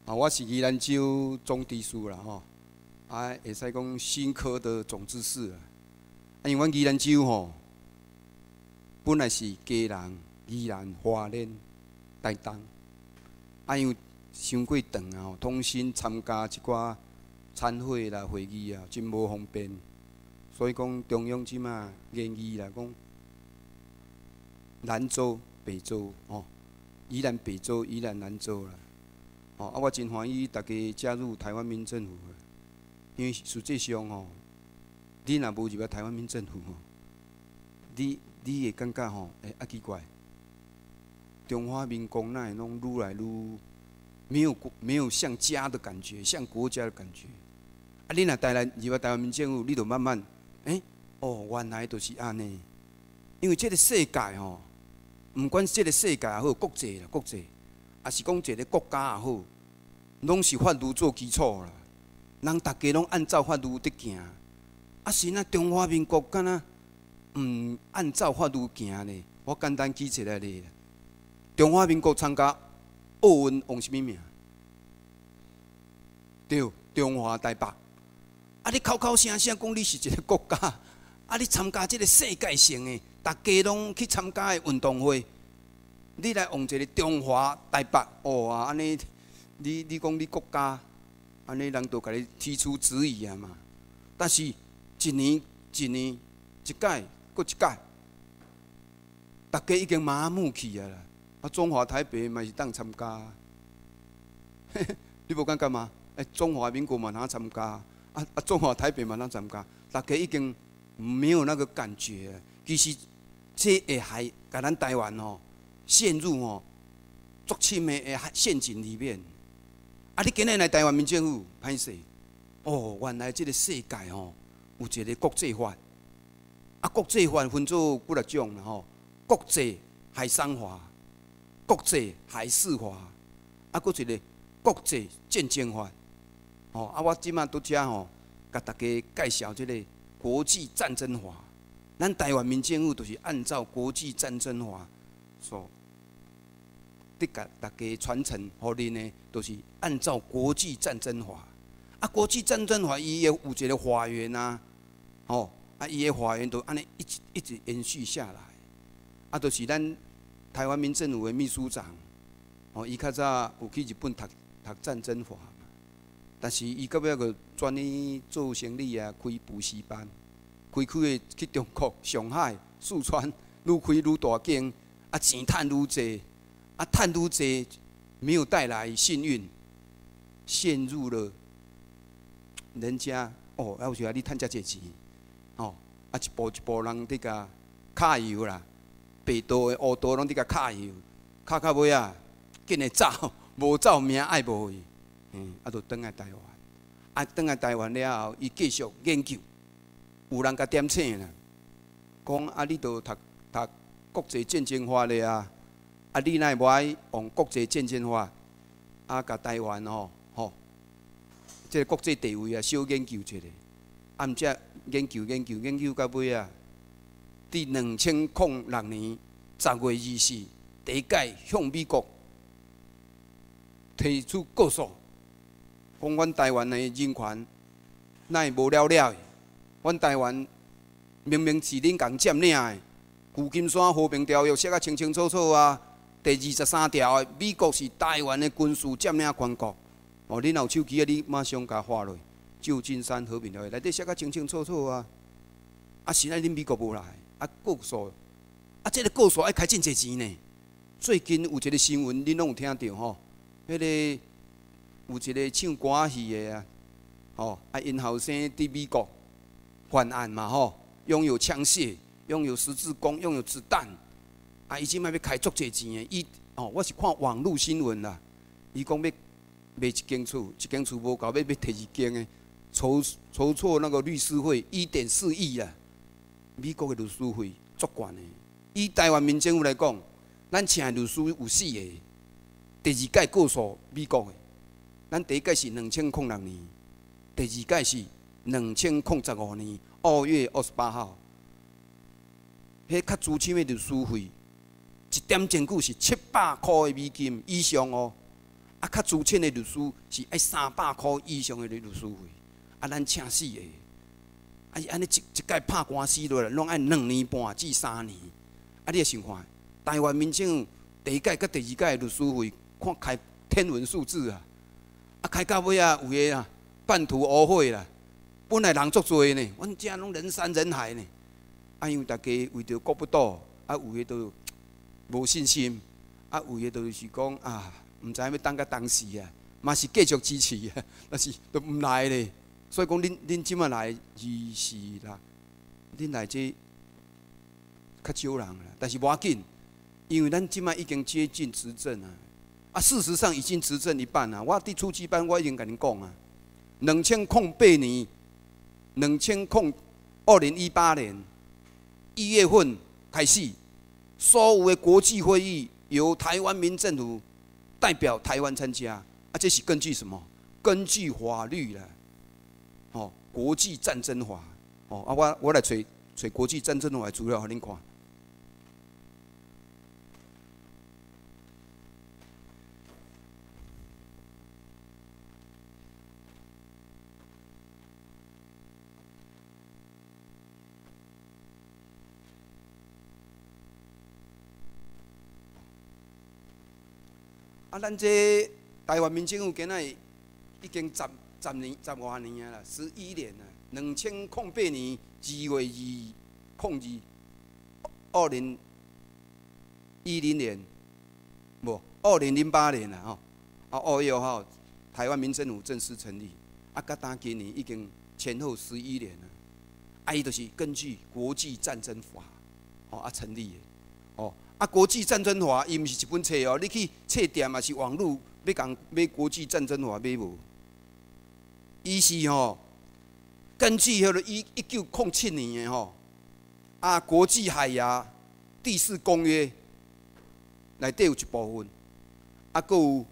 我是宜兰州总地师啦会使讲新科的总知识啦。因为阮宜兰州本来是家人、宜兰、花莲、台东，因为伤过长啊通信参加一寡参会啦、会议啊，真无方便。所以讲中央即马建议啦，讲南州、北州宜兰北州、宜兰南州啦。我真欢喜大家加入台湾民政府，因为实际上你若无入来台湾民政府你会感觉奇怪，中华民国哪会拢愈来愈没有像家的感觉，像国家的感觉。你若入来台湾民政府，你就慢慢原来就是安尼。因为这个世界毋管这个世界也好，国际，也是讲一个国家也好，拢是法律做基础啦。人大家拢按照法律伫行，是那中华民国敢若毋按照法律行呢？我简单举一个例，中华民国参加奥运用什么名？对，中华台北。你口声声讲你是一个国家，你参加这个世界性的，大家拢去参加的运动会。你来用一个中华台北安尼，你讲你国家，安尼人就甲你提出质疑啊嘛。但是一年，一届搁一届，大家已经麻木去啊啦。中华台北嘛是当参加，你无感觉吗？中华民国嘛当参加，中华台北嘛当参加，大家已经没有那个感觉了。其实这会害甲咱台湾陷入足深的陷阱里面。你今日来台湾民政府，歹势原来这个世界有一个国际法。国际法分做几种啦国际海商法、国际海事法，搁一个国际战争法。我即马拄遮甲大家介绍这个国际战争法。咱台湾民政府就是按照国际战争法所得甲大家传承互恁的，就是按照国际战争法。国际战争法伊有一个法源啊，伊的法源就安尼一直延续下来。就是咱台湾民政府的秘书长，伊较早有去日本读战争法，但是伊到尾个转去做生意啊，开补习班。开的去中国、上海、四川，愈开愈大间，钱赚愈侪，赚愈侪，没有带来幸运，陷入了人家要求你赚遮济钱，一步一步人伫甲卡油啦，白道的乌道拢伫甲卡油，卡到尾啊，紧来走，无走命爱无去，就转来台湾，转来台湾了后，伊继续研究。有人甲点醒啦，讲你都读国际战争法咧你哪会无爱用国际战争法甲台湾即个国际地位小研究一下。毋则研究到尾伫2006年10月24日，第一届向美国提出告诉，讲阮台湾的人权哪会无了了的？阮台湾明明是恁共占领的，旧金山和平条约写啊清清楚楚啊。第23条的，美国是台湾的军事占领权国。恁若有手机你马上甲画落。旧金山和平条约内底写啊清清楚楚啊。是咱恁美国无来，告诉这个告诉爱开真侪钱呢。最近有一个新闻，恁拢有听到迄个有一个唱歌戏的因后生伫美国。犯案嘛拥有枪械，拥有十字弓，拥有子弹，伊即摆要开足侪钱的。我是看网络新闻啦，伊讲要卖一间厝，无够，要第二间的，筹措那个律师费1.4亿啦。美国的律师费足悬的，以台湾民政府来讲，咱请律师有4个，第二届告诉美国的，咱第一届是2006年，第二届是2015年2月28号，迄较资深的律师费，一点钟句是700块的美金以上啊，较资深的律师是爱300块以上的律师费，啊，咱请死的。啊，是安尼一届拍官司落来，拢爱2年半至3年。啊，你想看，台湾民政府第一届甲第二届的律师费，看开天文数字啊！啊，开到尾啊，有诶啊，半途而废啦。本来人足多呢，阮遮拢人山人海呢。啊，因为大家为着顾不到，啊，有诶都无信心，啊，有诶就是讲啊，毋知要等到当时啊，嘛是继续支持啊，但是都毋来咧。所以讲，恁即马来是啦，恁来这较少人啦，但是无要紧，因为咱即马已经接近执政啊。啊，事实上已经执政一半啊。我伫初级班我已经甲恁讲啊，2008年，2018年1月份开始，所有的国际会议由台湾民政府代表台湾参加，啊，这是根据什么？根据法律啦。哦，国际战争法，哦，啊，我来找国际战争法的资料，互恁看。啊，咱这台湾民政府今仔已经10外年啊啦，11年啦，2008年2月2，2010年，不，2008年啦吼，啊2月1号，台湾民政府正式成立，啊，甲当今年已经前后11年了，啊，伊就是根据国际战争法，哦啊成立的，哦，啊国际战争法伊毋是一本册哦，你去册店也是网络要讲买国际战争法买无？伊是吼，根据迄个1907年的吼，啊国际海牙第4公约内底有一部分，啊，搁有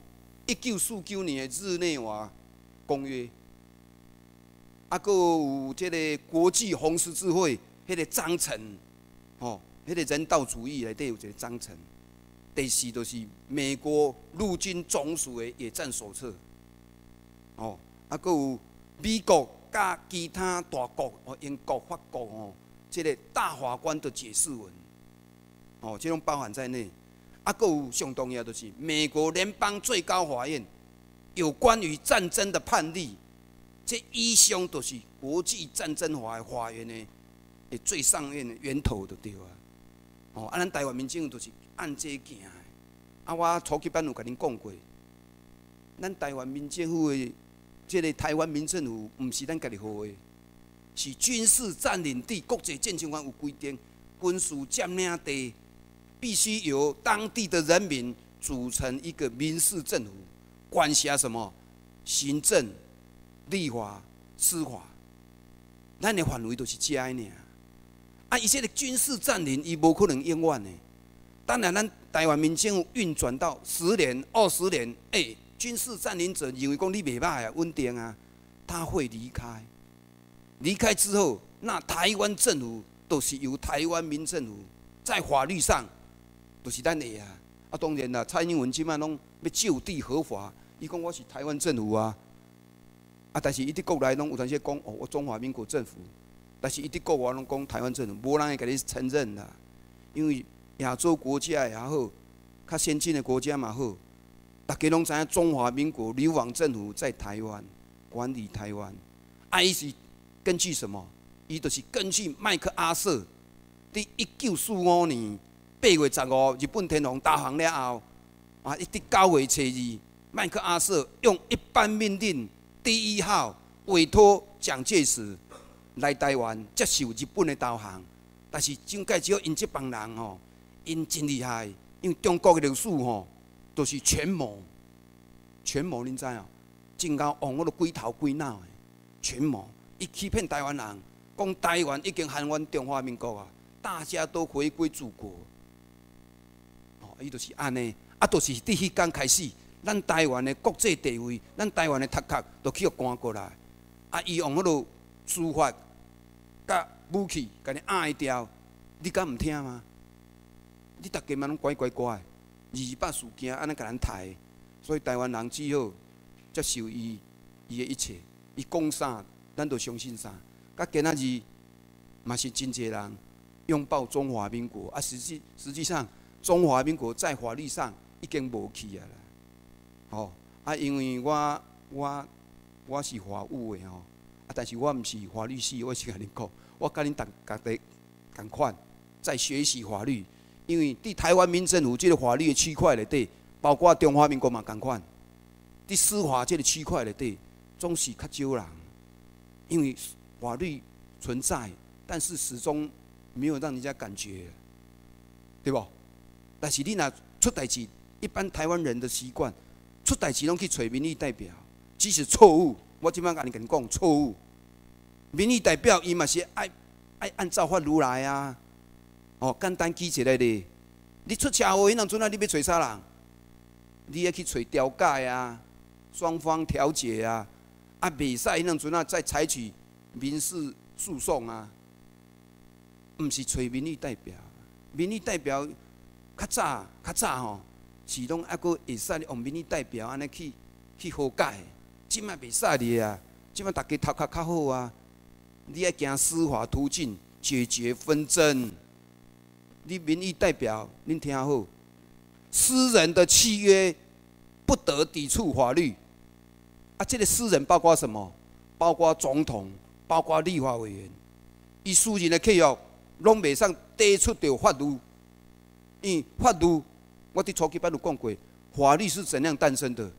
1949年的日内瓦公约，啊，搁有即个国际红十字会迄个章程，吼，迄个人道主义内底有一个章程。第4就是美国陆军总署的野战手册，哦。啊，搁有美国甲其他大国，哦，英国、法国哦，这个大法官的解释文，哦，这种包含在内。啊，搁有上重要就是美国联邦最高法院有关于战争的判例，这以上都是国际战争法的法院的最上面的源头就对啊。哦，啊，咱台湾民政府就是按这行的。啊，我初级班有甲恁讲过，咱台湾民政府的。这个台湾民政府毋是咱家己号的，是军事占领地国际战争法有规定，军事占领地必须由当地的人民组成一个民事政府，管辖什么行政、立法、司法，咱的范围就是遮尔。啊，伊这个军事占领，伊无可能永远的。当然，咱台湾民政府运转到10年、20年，军事占领者认为讲你袂歹啊，稳定啊，他会离开。离开之后，那台湾政府都是由台湾民政府在法律上都是咱的啊。啊，当然啦，蔡英文即摆拢要就地合法，伊讲我是台湾政府啊。啊，但是伊伫国内拢有当时讲哦，我中华民国政府，但是伊伫国外拢讲台湾政府，无人会甲你承认啦。因为亚洲国家也好，较先进的国家嘛好。大家拢知影中华民国流亡政府在台湾管理台湾，啊，伊是根据什么？伊就是根据麦克阿瑟伫1945年8月15日本天皇投降了后，啊，一直9月初2，麦克阿瑟用一般命令第1号委托蒋介石来台湾接受日本的投降，但是蒋介石因这帮人吼，因真厉害，因为中国的历史吼。都是权谋，权谋恁知哦？真够往我都鬼头鬼脑的权谋，伊欺骗台湾人，讲台湾已经喊阮中华民国啊，大家都回归祖国。哦，伊就是安尼，啊，就是伫迄天开始，咱台湾的国际地位，咱台湾的头壳都去互赶过来，啊，伊用迄落司法甲武器，甲你压一掉，你敢毋听吗？你大家嘛拢乖乖乖。28事件安尼甲咱刣， 所以台湾人只好接受伊的一切，伊讲啥，咱就相信啥。甲今仔日嘛是真侪人拥抱中华民国，啊，实际上中华民国在法律上已经无去啊啦。哦，啊，因为我是法务的吼，啊，但是我毋是法律系，我是甲恁讲，我甲恁大家共款，在学习法律。因为伫台湾民政府这个法律的区块内底，包括中华民国嘛共款，伫司法这个区块内底，总是较少人。因为法律存在，但是始终没有让人家感觉，对不？但是你若出代志，一般台湾人的习惯，出代志拢去找民意代表，即使错误，我即摆甲你讲错误，民意代表伊嘛是爱按照法律来啊。哦，简单举一个例，你出车祸，迄阵阵啊，你要找啥人？你要去找调解啊，双方调解啊，啊，袂使迄阵阵啊，再采取民事诉讼啊，毋是找民意代表。民意代表较早吼，是拢还阁会使用民意代表安尼去和解。即摆袂使哩啊，即摆大家头壳较好啊，你要行司法途径解决纷争。你民意代表，恁听好，私人的契约不得抵触法律。啊，这个私人包括什么？包括总统，包括立法委员。伊私人的契约，拢袂使抵触到法律。因为法律，我伫初级班有讲过，法律是怎样诞生的？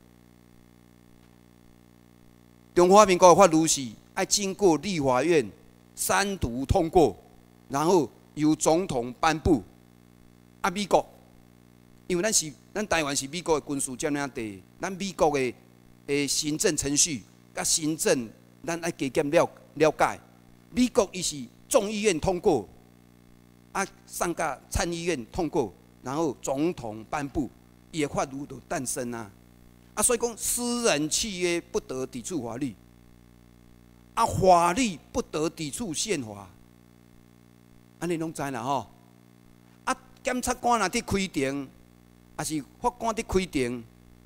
中华民国的法律是要经过立法院3读通过，然后由总统颁布。啊，美国，因为咱台湾是美国的军事占领地，咱美国的行政程序甲行政，咱爱加减了解。美国伊是众议院通过，啊，上甲参议院通过，然后总统颁布，伊的法律就诞生啊。啊，所以讲私人契约不得抵触法律，啊，法律不得抵触宪法。安尼拢知啦吼，啊，检察官若伫开庭，也是法官伫开庭，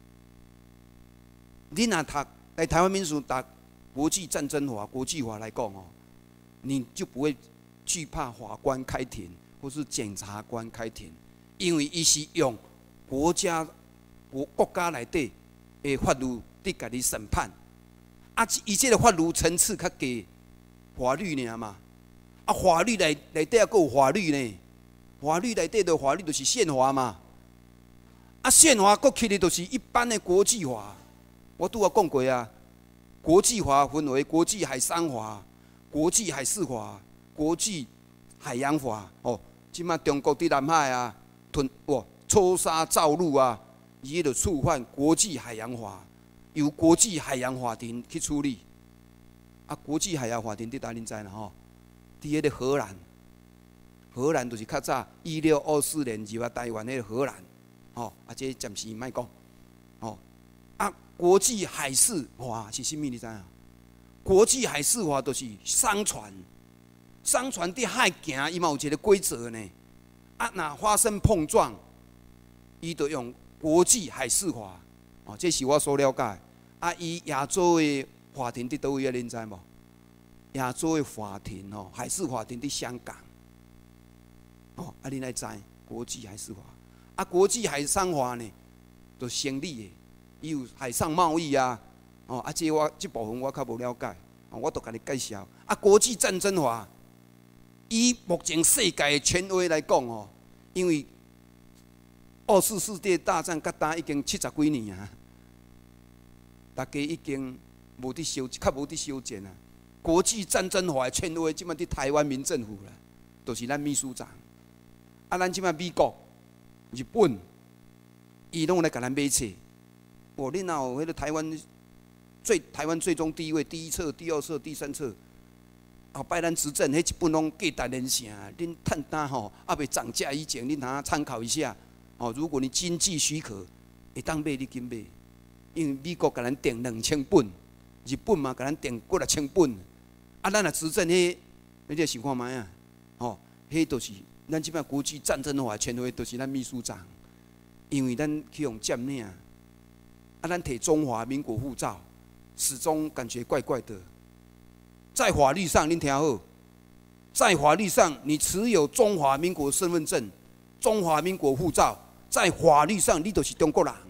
你若读在台湾民主读国际战争法、国际法来讲哦，你就不会惧怕法官开庭或是检察官开庭，因为伊是用国家内底的法律伫家己审判，啊，伊这个法律层次较低，法律尔嘛。啊，法律内底还佫有法律呢，法律内底的法律就是宪法嘛。啊，宪法佫起的就是一般的国际法。我拄仔讲过啊，国际法分为国际海商法、国际海事法、国际海洋法。哦，即马中国伫南海啊，抽沙造陆啊，伊就触犯国际海洋法，由国际海洋法庭去处理。啊，国际海洋法庭伫哪恁知啦吼？伫迄个荷兰就是较早1624年入啊台湾迄个荷兰，吼，啊，这暂时莫讲，吼，啊，国际海事法是啥物？你知影？国际海事法就是商船伫海行，伊嘛有一个规则呢。啊，若发生碰撞，伊就用国际海事法，哦，这是我所了解。啊，伊亚洲的法庭伫倒位啊？恁知无？亚洲的法庭哦，海事法庭伫香港，哦，啊，恁来知国际海事法，啊，国际海商法呢，就成立的，伊有海上贸易啊，哦，啊，这部分我较无了解，我都甲你介绍。啊，国际战争法，以目前世界的权威来讲哦，因为2次世界大战甲打已经70几年啊，大家已经较无伫修剪啊。国际战争法的权威，即摆伫台湾民政府啦，就是咱秘书长。啊，咱即摆美国、日本，伊拢来甲咱买册。哦，恁若有迄个台湾最终地位第一册、第二册、第三册，后摆咱执政，迄一本拢价值连城。恁趁单吼，还袂涨价以前，恁通参考一下。哦，如果你经济许可，会当买你紧买，因为美国甲咱订2000本，日本嘛甲咱订过6000本。啊，咱若执政，迄个想看卖啊，吼，迄就是咱即摆国际战争法权威，就是咱秘书长，因为咱去用占领， 咱摕中华民国护照，始终感觉怪怪的。在法律上，您听好，在法律上，你持有中华民国身份证、中华民国护照，在法律上你就是中国人。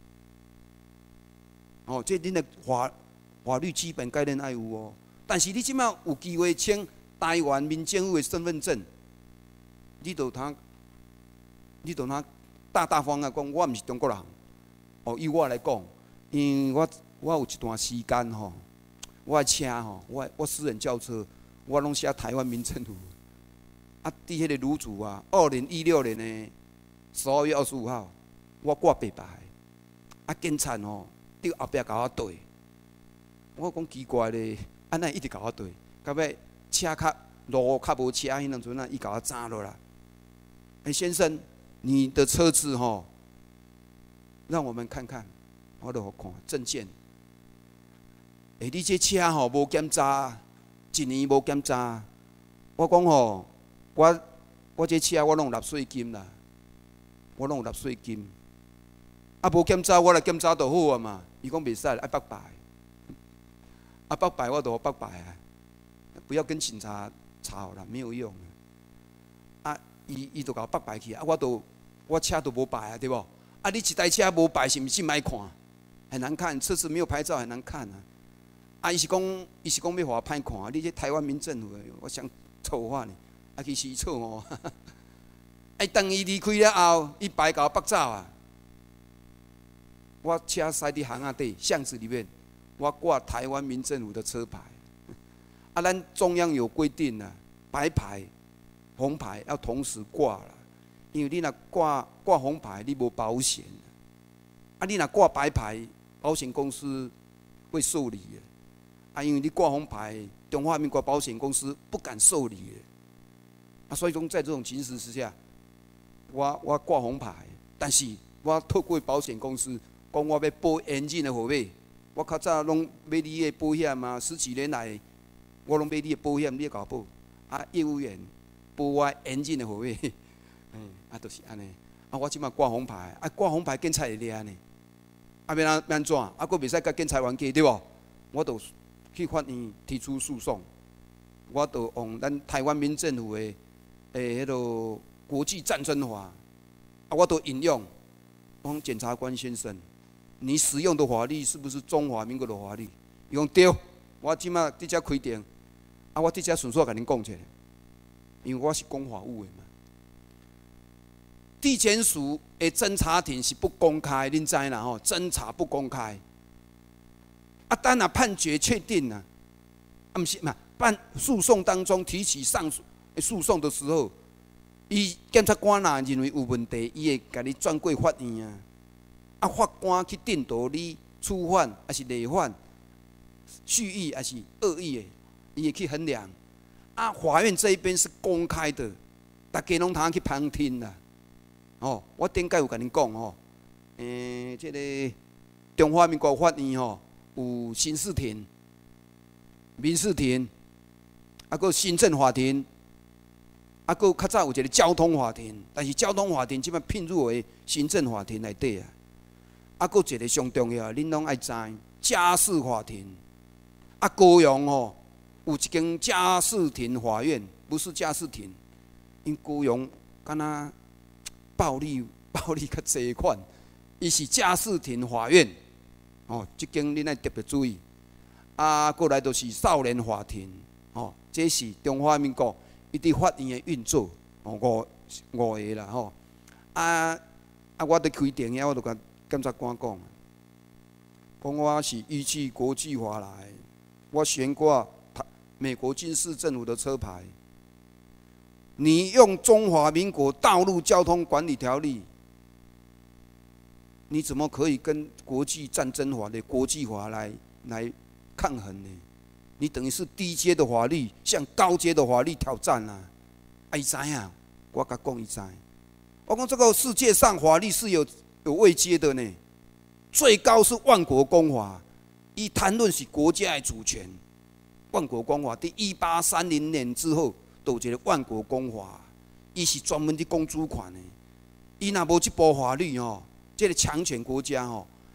哦，这恁的法律基本概念要有哦。但是你即摆有机会签台湾民政府的身份证，你就通大大方方讲，我毋是中国人。哦，以我来讲，因为我有一段时间吼，我的车吼，我私人轿车，我拢写台湾民政府。啊，伫迄个女主啊，2016年的12月25号，我挂白牌，啊，警察吼，伫后壁甲我对，我讲奇怪咧，安那一直甲我对，到尾车路较无车，迄阵阵啊，伊甲我斩落来。先生，你的车子吼，让我们看看，我就看证件。你这车吼无检查，1年无检查。我讲吼，我这车我拢有纳税金啦，我拢有纳税金。啊，无检查我来检查就好啊嘛。伊讲袂使，爱北牌。啊，北牌我就北牌啊，不要跟警察吵啦，没有用。啊，伊就搞北牌去啊，我车都无牌啊，对不？啊，你一台车无牌是毋是歹看？很难看，车子没有牌照很难看啊。啊，伊是讲要互我歹看，你这台湾民政府的，我想丑化呢，啊其实错哦。哎，等伊离开了后，伊牌甲我北走啊。我车驶伫巷仔底巷子里面，我挂台湾民政府的车牌。啊，咱中央有规定啊，白牌、红牌要同时挂啦。因为你若挂红牌，你无保险。啊，你若挂白牌，保险公司会受理的。啊，因为你挂红牌，中华民国保险公司不敢受理的。啊，所以讲在这种情势之下，我挂红牌，但是我透过保险公司讲我要保严谨的货币。我较早拢买你的保险啊，10几年来我拢买你的保险，你甲我保。啊，业务员保我严谨的货币。啊，就是安尼。啊，我即马挂红牌，啊，挂红牌警察会抓呢。啊，要安怎？啊，佫袂使甲警察冤家，对无？我就去法院提出诉讼。我就用咱台湾民政府的迄个国际战争法，啊，我都引用。我讲检察官先生，你使用的法律是不是中华民国的法律？伊讲对。我即马伫遮开庭，啊，我伫遮顺续甲恁讲者，因为我是讲法务的嘛。地检署的侦查庭是不公开，恁知啦吼？侦查不公开。啊，等若判决确定啦，啊，毋是嘛？办诉讼当中提起上诉诉讼的时候，伊检察官若认为有问题，伊会甲你转过法院啊。啊，法官去定夺你初犯还是累犯，蓄意还是恶意的，伊会去衡量。啊，法院这一边是公开的，大家拢通去旁听啦。哦，我顶届有甲恁讲吼，这个中华民国法院吼有刑事庭、民事庭，啊，佮行政法庭，啊，佮较早有一个交通法庭，但是交通法庭即摆并入为行政法庭内底啊。啊，佮一个上重要，恁拢爱知家事法庭。啊，高雄吼有一间家事庭法院，不是家事庭，因高雄敢若暴力较济款，伊是家事庭法院，哦，即间恁爱特别注意。啊，过来就是少年法庭，哦，这是中华民国伊伫法院的运作，哦，五个啦，吼。啊，我伫开庭遐，我就甲检察官讲，我是依据国际法来，我悬挂美国军事政府的车牌。你用中华民国道路交通管理条例，你怎么可以跟国际战争法的国际法来抗衡呢？你等于是低阶的法律向高阶的法律挑战啊！伊知影，我甲讲伊知。我讲这个世界上法律是有位阶的呢，最高是万国公法，伊谈论是国家的主权。万国公法伫1830年之后。都有一个万国公法，伊是专门伫讲主权的。伊若无即部法律吼，这个强权国家吼，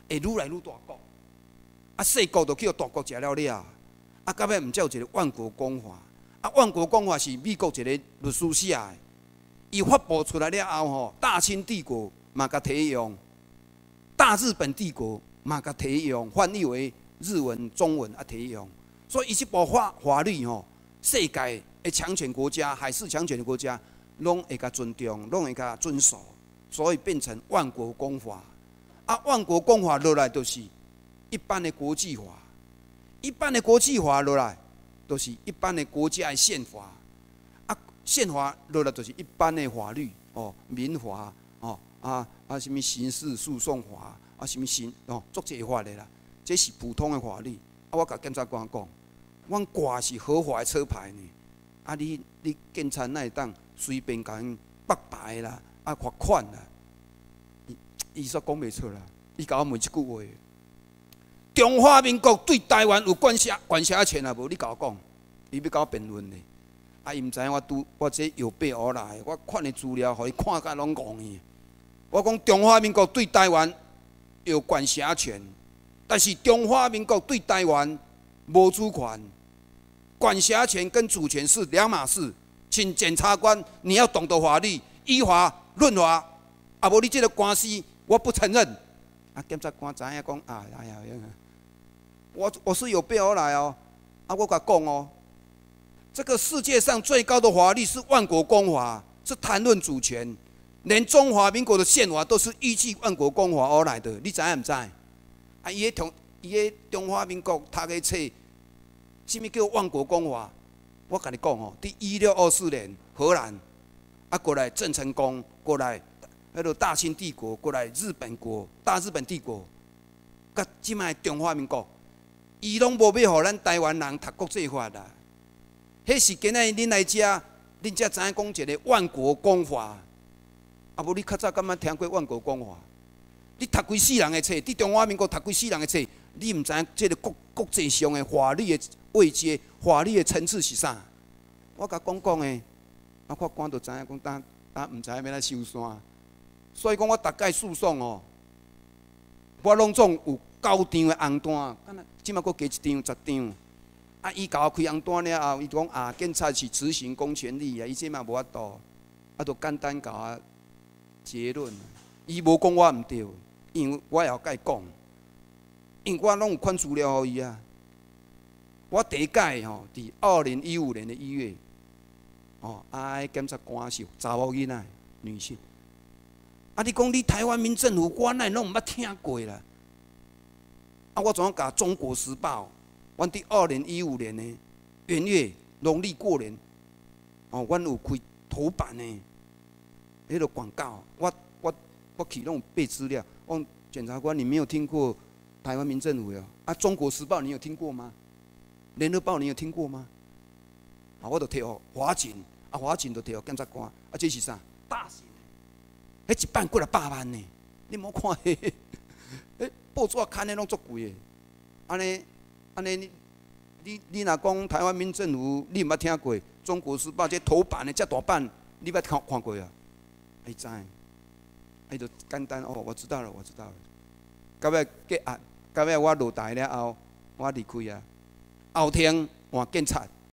会愈来愈大国，啊，小国就去互大国食了了，啊，到尾毋才有一个万国公法，啊，万国公法是美国一个律师写的，伊发布出来了后吼，大清帝国嘛甲摕用，大日本帝国嘛甲摕用，翻译为日文、中文啊摕用，所以伊这部法律吼，世界的强权国家、海事强权的国家，拢会甲尊重，拢会甲遵守，所以变成万国公法。啊，万国公法落来就是一般的国际法，一般的国际法落来就是一般的国家的宪法，啊，宪法落来就是一般的法律哦，民法哦，什么刑事诉讼法啊，什么足济法的啦，这是普通的法律。啊，我甲检察官讲，阮挂是合法的车牌呢，啊，你检察哪会当随便甲因绑牌啦，啊，罚款啦？伊煞讲袂出啦，伊甲我问一句话：中华民国对台湾有管辖权啊无？你甲我讲，伊要甲我辩论呢。啊，伊毋知影我这有备而来，我看的资料，互伊看甲拢戆去。我讲中华民国对台湾有管辖权，但是中华民国对台湾无主权。管辖权跟主权是两码事，请检察官你要懂得法律，依法论法。啊，无你这个官司。我不承认。啊，检察官知影讲啊，哎呀，我是有备而来哦。啊，我甲讲哦，这个世界上最高的法律是万国公法，是谈论主权，连中华民国的宪法都是依据万国公法而来的，你知影毋知？啊，伊个中华民国读个册，什么叫万国公法？我甲你讲哦，伫1624年荷兰，啊过来郑成功过来。迄个大清帝国过来，大日本帝国，甲即卖中华民国，伊拢无要互咱台湾人读国际法啦。迄是今仔恁来遮，恁才知影讲一个万国公法。啊，无你较早敢捌听过万国公法？你读几世人的册？伫中华民国读几世人的册？你毋知影即个国际上的法律的位阶、法律的层次是啥？我甲讲诶，啊，法官就知影讲，但毋知影要来收山。所以讲，我大概诉讼哦，我拢总有9张的红单，即马佫加一张10张。啊，伊甲我开红单了后，伊讲啊，检察是执行公权力啊，伊即嘛无法度，啊，就简单甲我结论。伊无讲我毋对，因为我也甲伊讲，因为我拢有款资料予伊啊。我第一届吼，伫2015年1月，哦，啊，检察官是查某囡仔，女性。啊！你讲你台湾民政府，我哪拢毋捌听过啦。啊！我怎样甲《中国时报》，阮伫2015年的元月农历过年，哦，阮有开头版的迄个广告。我去拢有背资料。讲检察官，你没有听过台湾民政府哟？啊，《中国时报》你有听过吗？《联合报》你有听过吗？啊，我就摕互华警，啊，华警就摕互检察官。啊，这是啥？大型。迄一版过来100万呢，你莫看迄，报纸刊的拢足贵的。安尼，你若讲台湾民政府，你毋捌听过《中国时报》这头版的遮大版，你捌看过啊？伊知，伊就简单哦，我知道了。到尾结案，到尾我落台了后，我离开啊。后天换检察，